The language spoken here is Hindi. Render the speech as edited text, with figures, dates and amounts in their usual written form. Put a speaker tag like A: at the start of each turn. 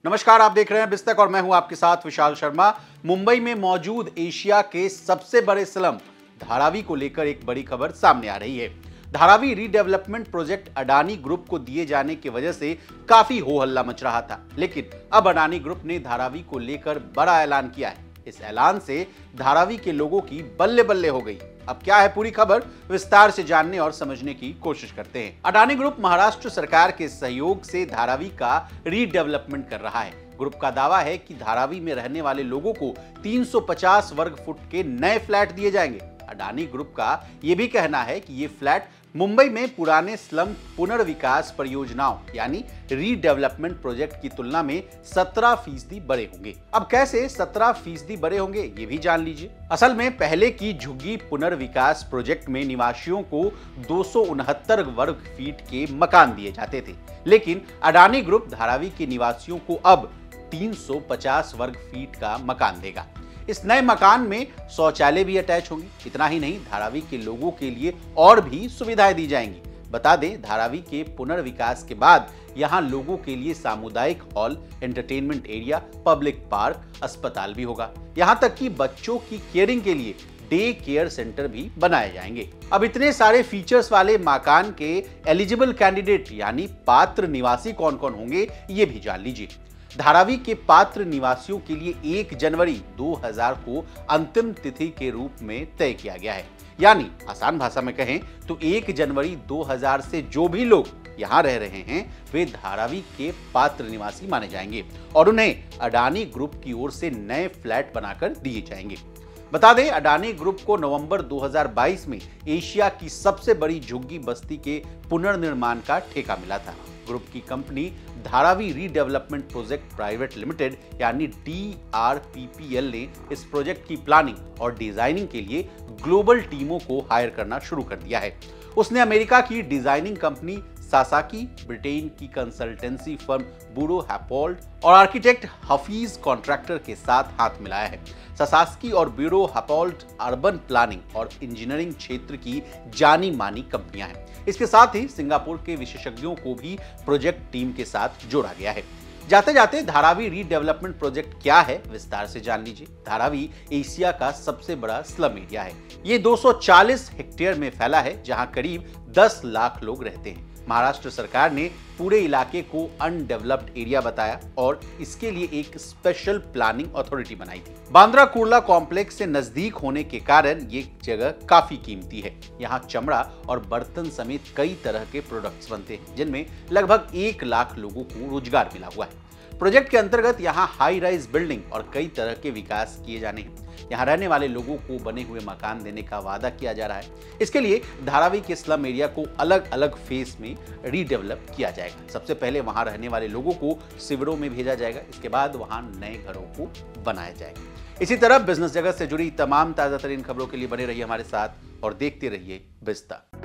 A: नमस्कार, आप देख रहे हैं बिस्तक और मैं हूं आपके साथ विशाल शर्मा। मुंबई में मौजूद एशिया के सबसे बड़े स्लम धारावी को लेकर एक बड़ी खबर सामने आ रही है। Dharavi redevelopment project Adani group को दिए जाने की वजह से काफी हो हल्ला मच रहा था, लेकिन अब अडानी ग्रुप ने धारावी को लेकर बड़ा ऐलान किया है। इस ऐलान से धारावी के लोगों की बल्ले बल्ले हो गई। अब क्या है पूरी खबर, विस्तार से जानने और समझने की कोशिश करते हैं। अडानी ग्रुप महाराष्ट्र सरकार के सहयोग से धारावी का रीडेवलपमेंट कर रहा है। ग्रुप का दावा है कि धारावी में रहने वाले लोगों को 350 वर्ग फुट के नए फ्लैट दिए जाएंगे। अडानी ग्रुप का यह भी कहना है कि ये फ्लैट मुंबई में पुराने स्लम पुनर्विकास परियोजनाओं यानी रीडेवलपमेंट प्रोजेक्ट की तुलना में 17% बड़े होंगे। अब कैसे 17% बड़े होंगे ये भी जान लीजिए। असल में पहले की झुग्गी पुनर्विकास प्रोजेक्ट में निवासियों को 269 वर्ग फीट के मकान दिए जाते थे, लेकिन अडानी ग्रुप धारावी के निवासियों को अब 350 वर्ग फीट का मकान देगा। इस नए मकान में शौचालय भी अटैच होंगे। इतना ही नहीं, धारावी के लोगों के लिए और भी सुविधाएं दी जाएंगी। बता दें, धारावी के पुनर्विकास के बाद यहां लोगों के लिए सामुदायिक hall, entertainment area, public park, अस्पताल भी होगा। यहां तक कि बच्चों की केयरिंग के लिए डे केयर सेंटर भी बनाए जाएंगे। अब इतने सारे फीचर्स वाले मकान के एलिजिबल कैंडिडेट यानी पात्र निवासी कौन कौन होंगे ये भी जान लीजिए। धारावी के पात्र निवासियों के लिए 1 जनवरी 2000 को अंतिम तिथि के रूप में तय किया गया है। यानी आसान भाषा में कहें तो 1 जनवरी 2000 से जो भी लोग यहां रह रहे हैं वे धारावी के पात्र निवासी माने जाएंगे और उन्हें अडानी ग्रुप की ओर से नए फ्लैट बनाकर दिए जाएंगे। बता दें, अडानी ग्रुप को नवंबर 2022 में एशिया की सबसे बड़ी झुग्गी बस्ती के पुनर्निर्माण का ठेका मिला था। ग्रुप की company Dharavi redevelopment project private limited यानी DRPPL ने इस प्रोजेक्ट की प्लानिंग और डिजाइनिंग के लिए ग्लोबल टीमों को हायर करना शुरू कर दिया है। उसने अमेरिका की डिजाइनिंग कंपनी सासाकी, ब्रिटेन की कंसल्टेंसी फर्म ब्यूरो हैपोल्ड और आर्किटेक्ट हफीज कॉन्ट्रैक्टर के साथ हाथ मिलाया है। सासाकी और ब्यूरो हैपोल्ड अर्बन प्लानिंग और इंजीनियरिंग क्षेत्र की जानी मानी कंपनियां हैं। इसके साथ ही सिंगापुर के विशेषज्ञों को भी प्रोजेक्ट टीम के साथ जोड़ा गया है। जाते जाते धारावी रीडेवलपमेंट प्रोजेक्ट क्या है विस्तार से जान लीजिए। धारावी एशिया का सबसे बड़ा स्लम एरिया है। ये 240 हेक्टेयर में फैला है, जहां करीब 10 लाख लोग रहते हैं। महाराष्ट्र सरकार ने पूरे इलाके को अनडेवलप्ड एरिया बताया और इसके लिए एक स्पेशल प्लानिंग अथॉरिटी बनाई थी। बांद्रा कुर्ला कॉम्प्लेक्स से नजदीक होने के कारण ये जगह काफी कीमती है। यहाँ चमड़ा और बर्तन समेत कई तरह के प्रोडक्ट्स बनते हैं, जिनमें लगभग 1 लाख लोगों को रोजगार मिला हुआ है। प्रोजेक्ट के अंतर्गत यहाँ हाई राइज बिल्डिंग और कई तरह के विकास किए जाने हैं। यहाँ रहने वाले लोगों को बने हुए मकान देने का वादा किया जा रहा है। इसके लिए धारावी के स्लम एरिया को अलग अलग फेज में रीडेवलप किया जाएगा। सबसे पहले वहां रहने वाले लोगों को शिविरों में भेजा जाएगा। इसके बाद वहां नए घरों को बनाया जाएगा। इसी तरह बिजनेस जगत से जुड़ी तमाम ताजा तरीन खबरों के लिए बने रहिए हमारे साथ और देखते रहिए बिस्तक।